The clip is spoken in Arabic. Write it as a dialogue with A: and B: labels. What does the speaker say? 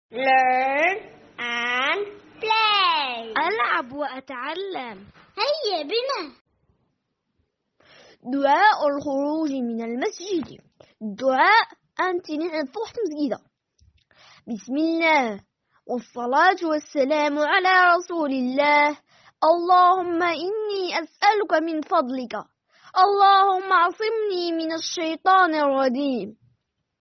A: learn and play.
B: ألعب وأتعلم.
A: هيا بنا.
B: دعاء الخروج من المسجد. دعاء أنت نعرف مسجدة. بسم الله والصلاة والسلام على رسول الله. اللهم إني أسألك من فضلك. اللهم عصمني من الشيطان الرجيم.